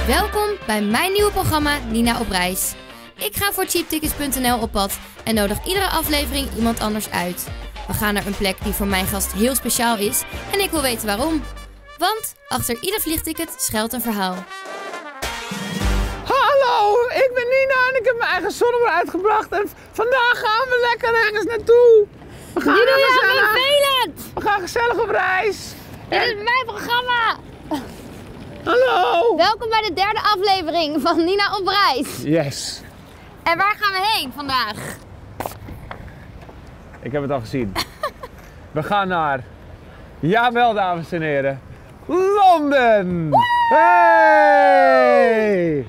Welkom bij mijn nieuwe programma Nina op reis. Ik ga voor cheaptickets.nl op pad en nodig iedere aflevering iemand anders uit. We gaan naar een plek die voor mijn gast heel speciaal is en ik wil weten waarom. Want achter ieder vliegticket schuilt een verhaal. Hallo, ik ben Nina en ik heb mijn eigen zonnebril uitgebracht en vandaag gaan we lekker ergens naartoe. We gaan vervelend! We gaan gezellig op reis. Dit is mijn programma! Hallo! Welkom bij de derde aflevering van Nina op reis. Yes. En waar gaan we heen vandaag? Ik heb het al gezien. We gaan naar, jawel dames en heren, Londen! Hey!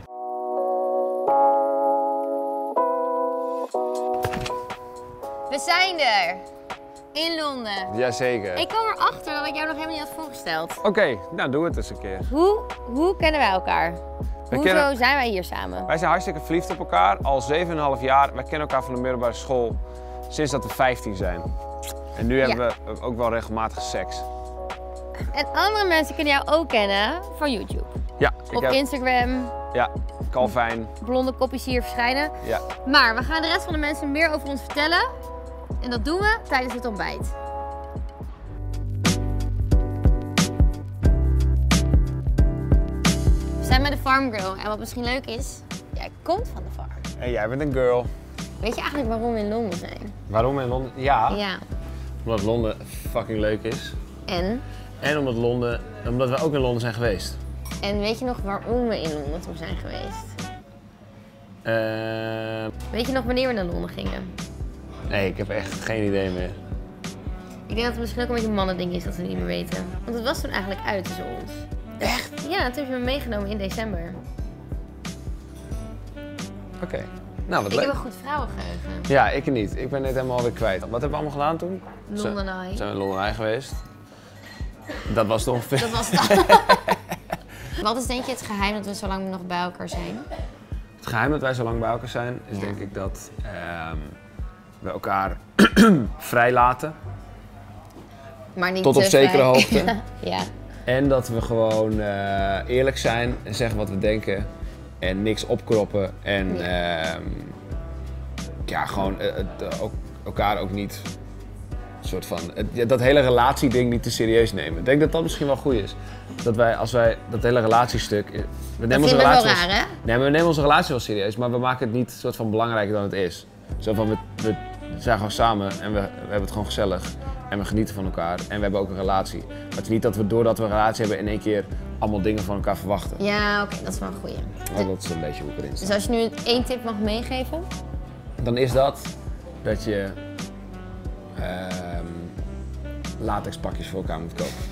We zijn er. In Londen. Jazeker. Ik kwam erachter dat ik jou nog helemaal niet had voorgesteld. Oké, nou doe het eens een keer. Hoe kennen wij elkaar? Hoezo zijn wij hier samen? Wij zijn hartstikke verliefd op elkaar, al 7,5 jaar. Wij kennen elkaar van de middelbare school sinds dat we 15 zijn. En nu hebben we ook wel regelmatig seks. En andere mensen kunnen jou ook kennen van YouTube. Ja, Op Instagram. Ja, Calvijn. Blonde kopjes hier verschijnen. Ja. Maar we gaan de rest van de mensen meer over ons vertellen. En dat doen we tijdens het ontbijt. We zijn bij de Farm Girl. En wat misschien leuk is, jij komt van de farm. En jij bent een girl. Weet je eigenlijk waarom we in Londen zijn? Waarom in Londen? Ja, Ja. omdat Londen fucking leuk is. En Omdat we ook in Londen zijn geweest. En weet je nog waarom we in Londen toen zijn geweest? Weet je nog wanneer we naar Londen gingen? Nee, ik heb echt geen idee meer. Ik denk dat het misschien ook een beetje een mannending is dat we het niet meer weten. Want het was toen eigenlijk uit tussen ons. Echt? Ja, toen heb je me meegenomen in december. Oké. Nou, wat Ik leuk. heb een goed vrouwengeheugen. Ja, ik niet. Ik ben net helemaal weer kwijt. Wat hebben we allemaal gedaan toen? Londen Eye. Zijn we in Londen Eye geweest. Dat was toch ongeveer. Dat was het. Wat is denk je het geheim dat we zo lang nog bij elkaar zijn? Het geheim dat wij zo lang bij elkaar zijn, is denk ik dat we elkaar vrij laten. Maar niet Tot op te zekere vrij. hoogte. Ja. En dat we gewoon eerlijk zijn en zeggen wat we denken. En niks opkroppen. En gewoon elkaar ook niet soort van dat hele relatieding niet te serieus nemen. Ik denk dat dat misschien wel goed is. Dat wij, als wij dat hele relatiestuk. We nemen onze relatie wel raar, hè? Nee, maar we nemen onze relatie wel serieus, maar we maken het niet soort van belangrijker dan het is. Zo van we zijn gewoon samen en we hebben het gewoon gezellig. En we genieten van elkaar en we hebben ook een relatie. Maar het is niet dat we doordat we een relatie hebben in één keer allemaal dingen van elkaar verwachten. Ja, oké, dat is wel een goeie. Maar dat is een beetje hoe ik erin sta. Dus als je nu één tip mag meegeven? Dan is dat je latexpakjes voor elkaar moet kopen.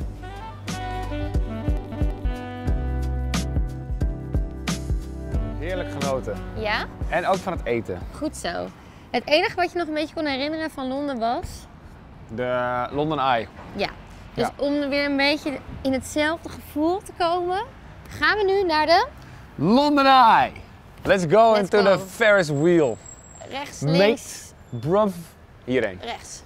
Heerlijk genoten. Ja? En ook van het eten. Goed zo. Het enige wat je nog een beetje kon herinneren van Londen was? De London Eye. Ja. Dus om weer een beetje in hetzelfde gevoel te komen, gaan we nu naar de London Eye. Let's go into go. the Ferris wheel. rechts, links, Mate, bruv, hierheen. rechts.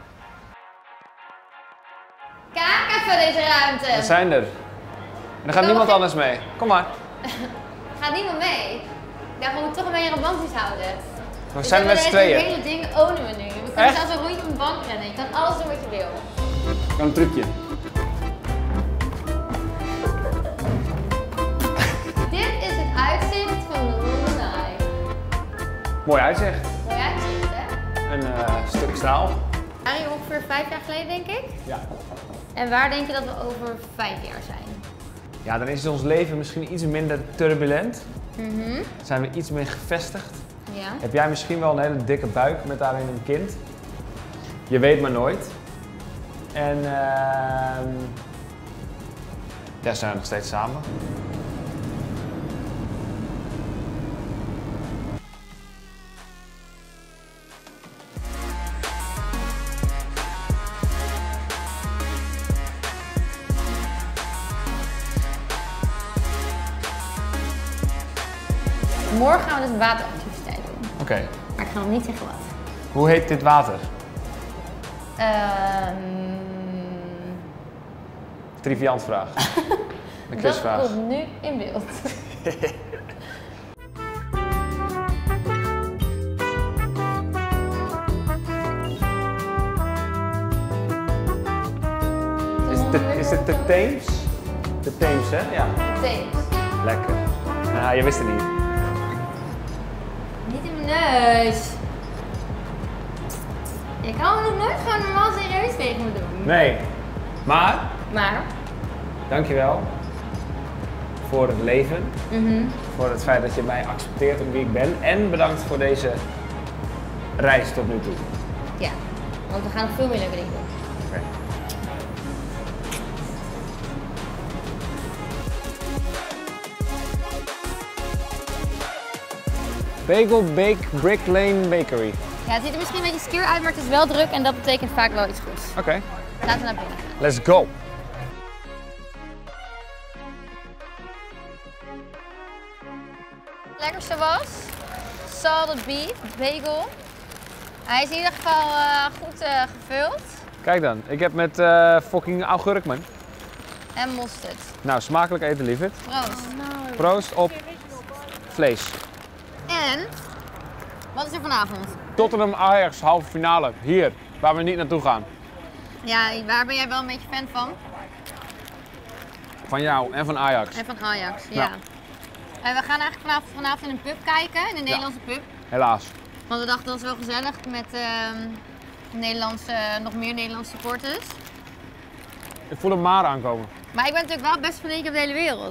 Kijk even deze ruimte. We zijn er. En er gaat niemand anders mee. Kom maar. Gaat niemand mee? Ja, we moeten toch een beetje romantisch houden. We zijn met z'n tweeën. Het hele ding ownen we nu. We kunnen zelfs een rondje op een bank rennen. Je kan alles doen wat je wil. Kan een trucje. Dit is het uitzicht van de London Eye. Mooi uitzicht. Mooi uitzicht, hè? Een stuk staal. We waren hier ongeveer 5 jaar geleden, denk ik. Ja. En waar denk je dat we over 5 jaar zijn? Ja, dan is ons leven misschien iets minder turbulent. Zijn we iets meer gevestigd. Ja. Heb jij misschien wel een hele dikke buik met daarin een kind? Je weet maar nooit. En zijn we nog steeds samen. Morgen gaan we dus wateractiviteit doen. Oké. Maar ik ga nog niet zeggen wat. Hoe heet dit water? Ehm Triviant vraag. De quizvraag. Dat komt nu in beeld. Is het de Theems? De Theems, hè? Ja. Theems. Lekker. Nou, je wist het niet. Niet in mijn neus. Je kan nog nooit gewoon normaal serieus tegen me doen. Nee. Maar, Maar? dankjewel voor het leven. Voor het feit dat je mij accepteert om wie ik ben. En bedankt voor deze reis tot nu toe. Ja, want we gaan nog veel meer leuke dingen doen. Oké. Bagel Bake Brick Lane Bakery. Ja, het ziet er misschien een beetje skeer uit, maar het is wel druk en dat betekent vaak wel iets goeds. Oké. Laten we naar binnen gaan. Let's go. Lekkerste was salted beef bagel. Hij is in ieder geval goed gevuld. Kijk dan, ik heb met fucking augurk, man. En mosterd. Nou, smakelijk eten, lieverd. Proost. Proost op vlees. En, wat is er vanavond? Tottenham Ajax halve finale, hier, waar we niet naartoe gaan. Ja, waar ben jij wel een beetje fan van? Van jou en van Ajax. En van Ajax, ja. Ja. En we gaan eigenlijk vanavond in een pub kijken, in een Nederlandse pub. Helaas. Want we dachten dat was wel gezellig met nog meer Nederlandse supporters. Ik voel een maar aankomen. Maar ik ben natuurlijk wel best van één keer op de hele wereld.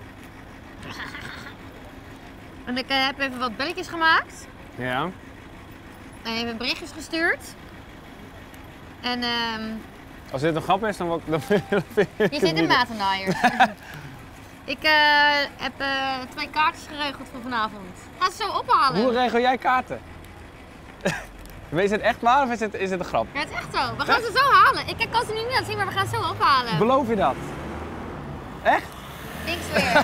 En ik heb even wat belletjes gemaakt. Ja. En even berichtjes gestuurd. En Als dit een grap is, dan vind ik je zit in matennaaiers. Ik heb 2 kaartjes geregeld voor vanavond. Ga ze zo ophalen. Hoe regel jij kaarten? Is het echt waar of is het een grap? Ja, het is echt zo. We gaan ze zo halen. Ik kan ze nu niet laten zien, maar we gaan ze zo ophalen. Beloof je dat? Echt? Ik zweer.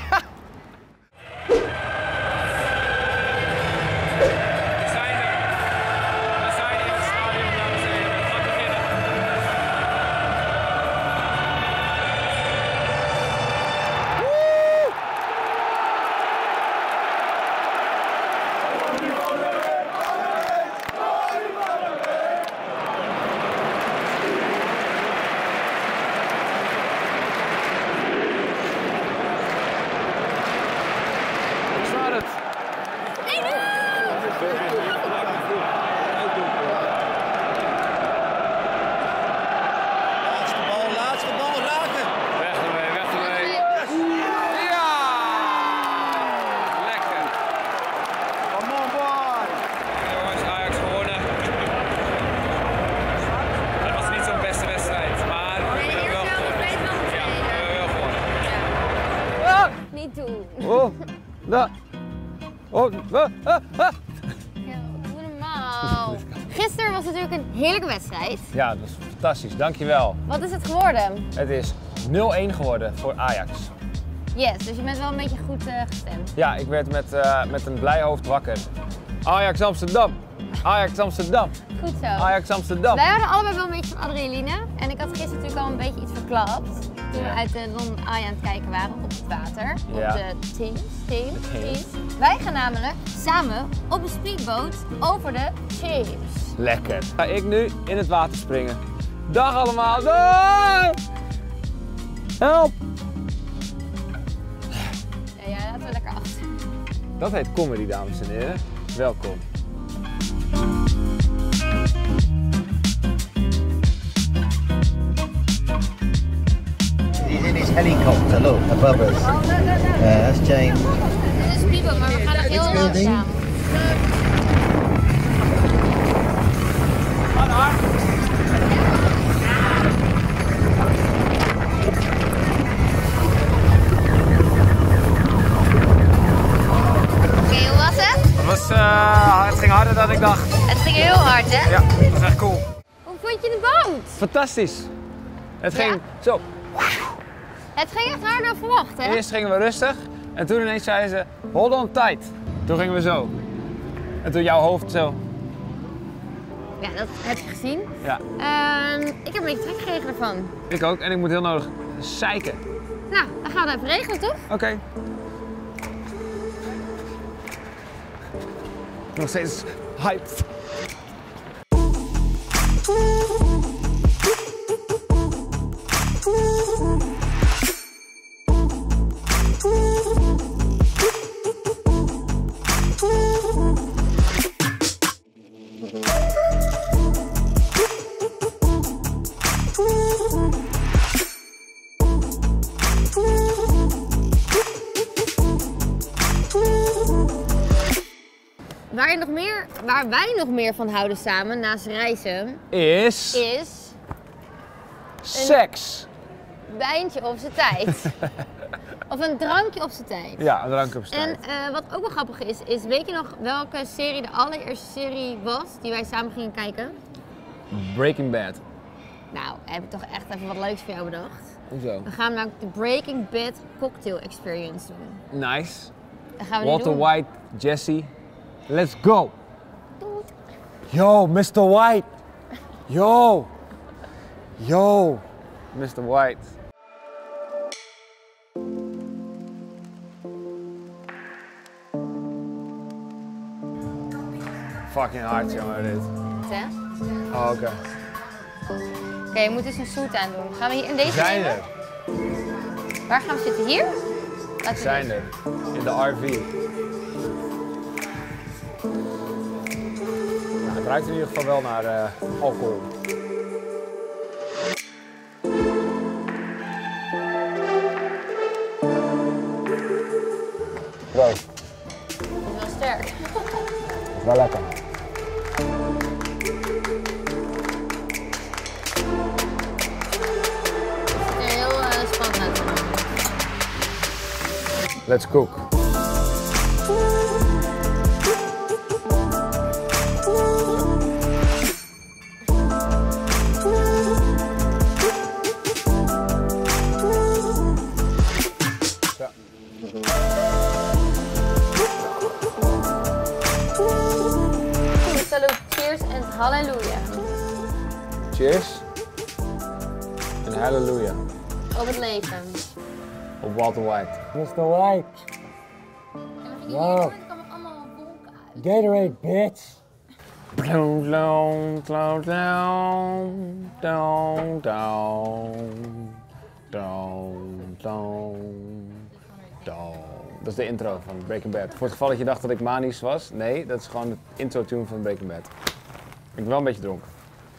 Laatste bal raken. Weg ermee. Ja! Lekker. Come on, boy. Jongens, Ajax gewonnen. Het was niet zo'n beste wedstrijd, maar we hebben wel gewonnen. Ja, we hebben wel gewonnen. Niet doen. Oh, da. Oh, Ja, doe normaal. Gisteren was natuurlijk een heerlijke wedstrijd. Ja, dat is fantastisch. Dankjewel. Wat is het geworden? Het is 0-1 geworden voor Ajax. Yes, dus je bent wel een beetje goed gestemd. Ja, ik werd met een blij hoofd wakker. Ajax Amsterdam. Ajax Amsterdam. Goed zo. Ajax Amsterdam. Wij hadden allebei wel een beetje van adrenaline. En ik had gisteren natuurlijk al een beetje iets verklapt. Toen we uit de non-Aya aan het kijken waren op het water. Ja. Op de Theems. Wij gaan namelijk samen op een speedboot over de Theems. Lekker. Ga ik nu in het water springen. Dag allemaal. Dag! Help! Ja, laten we lekker achter. Dat heet comedy, dames en heren. Welkom. He's in his helicopter, look, above us. Yeah, that's James. Dit is een speedboot, maar we gaan nog heel langzaam. Oké, hoe was het? Het ging harder dan ik dacht. Het ging heel hard, hè? Ja, dat was echt cool. Hoe vond je de boot? Fantastisch. Het ging Ja? zo. Het ging echt harder dan verwacht, hè? Eerst gingen we rustig en toen ineens zeiden ze, hold on tight. Toen gingen we zo. En toen jouw hoofd zo. Ja, dat heb je gezien. Ja, Ik heb een beetje trek gekregen ervan. ik ook. En ik moet heel nodig zeiken. Nou, dan gaan we dat even regelen, toch? Oké. Nog steeds hyped. Waar wij nog meer van houden samen, naast reizen, Is seks. wijntje op zijn tijd. Of een drankje op zijn tijd. Ja, een drankje op zijn En tijd. wat ook wel grappig is, weet je nog welke serie de allereerste serie was die wij samen gingen kijken? Breaking Bad. Nou, heb ik toch echt even wat leuks voor jou bedacht. Hoezo? We gaan namelijk de Breaking Bad Cocktail Experience doen. Nice. Dat gaan we nu Walter doen. White, Jesse. Let's go. Yo, Mr. White. Yo. Yo, Mr. White. Fucking hard, jongen, dit. Hè? Oh, oké. Oké, je moet dus een suit aan doen. Gaan we hier in deze We zijn nemen? er. Waar gaan we zitten? Hier? Laten We zijn er. In de RV. Nou, het ruikt in ieder geval wel naar alcohol. Proost. Dat is wel sterk. Wel lekker. Het ziet er heel spannend uit. Let's cook. Salute, cheers en halleluja. Cheers. En halleluja. Op het leven. Op Walter White. Mr. White, Wow. Er komen allemaal wolken uit. Gatorade, bitch. Down, down, down, down, down, down, down, down. Dat is de intro van Breaking Bad. Voor het geval dat je dacht dat ik manisch was, nee, dat is gewoon de intro tune van Breaking Bad. Ik ben wel een beetje dronken.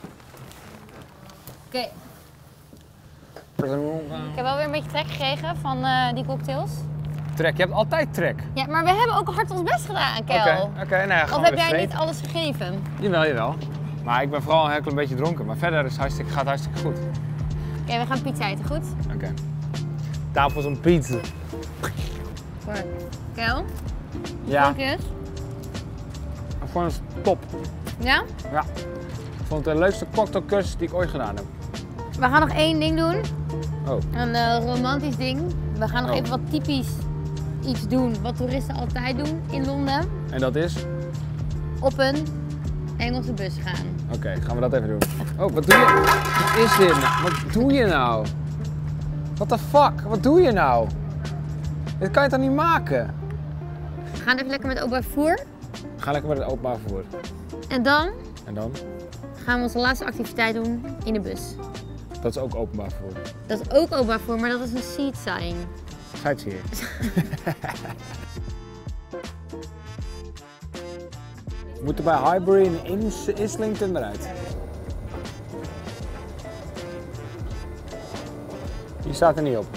Oké. Ik heb wel weer een beetje trek gekregen van die cocktails. Trek, je hebt altijd trek. Ja, maar we hebben ook hard ons best gedaan, Kel. Oké, nou ja, Of gewoon heb weer jij vreed. niet alles gegeven? Jawel. Maar ik ben vooral een heel klein beetje dronken. Maar verder is gaat het hartstikke goed. Oké, we gaan pizza eten, goed? Oké. Tafels om pizza. Goed. Kel, Ja, dankjes. ik vond het top. Ja? Ja. Ik vond het de leukste cocktailcursus die ik ooit gedaan heb. We gaan nog één ding doen. Oh. Een romantisch ding. We gaan nog Oh. even wat typisch iets doen wat toeristen altijd doen in Londen. En dat is? Op een Engelse bus gaan. Oké, gaan we dat even doen. Oh, wat doe je? Wat is dit nou? Wat doe je nou? What the fuck? Wat doe je nou? Dit kan je toch niet maken? We gaan even lekker met openbaar vervoer. Ga lekker met het openbaar vervoer. En dan En dan? gaan we onze laatste activiteit doen in de bus. Dat is ook openbaar vervoer. Dat is ook openbaar vervoer, maar dat is een seat sign. Sightseeing. We moeten bij Highbury en Islington eruit. Die staat er niet op.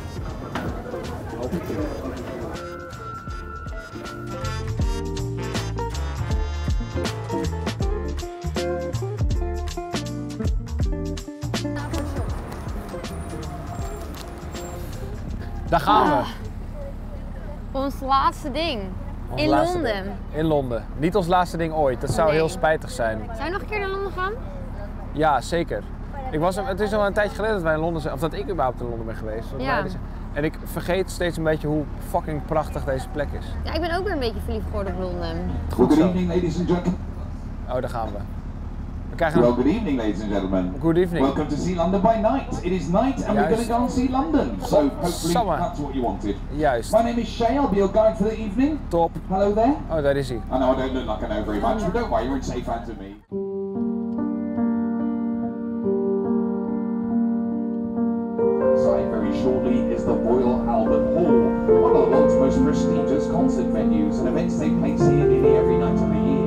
Daar gaan we. Ons laatste ding. Ons In laatste Londen. ding. In Londen. Niet ons laatste ding ooit. Dat zou Nee. heel spijtig zijn. Zou je nog een keer naar Londen gaan? Ja, zeker. Het is al een tijdje geleden dat wij in Londen zijn, of dat ik überhaupt in Londen ben geweest. Want Ja. En ik vergeet steeds een beetje hoe fucking prachtig deze plek is. Ja, ik ben ook weer een beetje verliefd geworden op Londen. Goed zo. evening, ladies and gentlemen. Oh, daar gaan we. We krijgen Well, een... good evening, ladies and gentlemen. Good evening. Welcome to See London by Night. It is night and we're going to go and see London. So hopefully Summer. that's what you wanted. Juist. My name is Shay. I'll be your guide for the evening. Top. Hello there. Oh, daar is hij. I know I don't look like I know very much, but don't worry, you're in safe hands with me. Inside very shortly is the Royal Albert Hall, one of the world's most prestigious concert venues, and events take place here nearly every night of the year.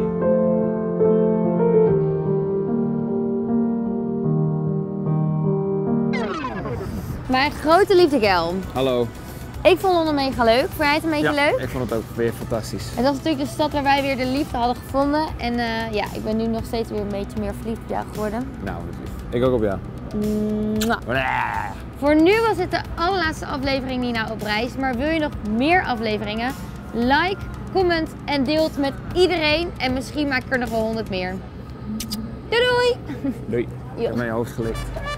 Mijn grote liefde Kel. Hallo. Ik vond Londen mega leuk. Vond jij het een beetje leuk? Ik vond het ook weer fantastisch. Het was natuurlijk de stad waar wij weer de liefde hadden gevonden. En ja, ik ben nu nog steeds weer een beetje meer verliefd op jou geworden. Nou, dat is lief. Ik ook op jou. Mwah. Voor nu was het de allerlaatste aflevering Nina op reis. Maar wil je nog meer afleveringen? Like, comment en deel het met iedereen. En misschien maak ik er nog wel 100 meer. Doei doei! Doei. Ik heb naar je hoofd gelicht.